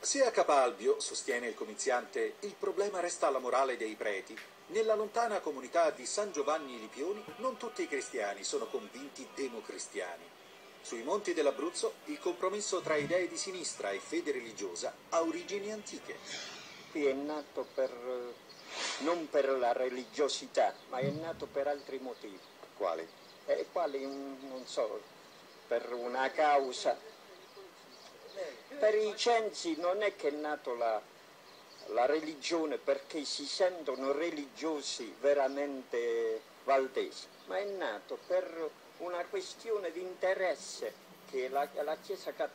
Se a Capalbio, sostiene il comiziante, il problema resta alla morale dei preti, nella lontana comunità di San Giovanni Lipioni non tutti i cristiani sono convinti democristiani. Sui monti dell'Abruzzo il compromesso tra idee di sinistra e fede religiosa ha origini antiche. Qui è nato non per la religiosità, ma è nato per altri motivi. Quali? Quali non so, per una causa. Per i censi non è che è nato la religione perché si sentono religiosi veramente valdesi, ma è nato per una questione di interesse che la Chiesa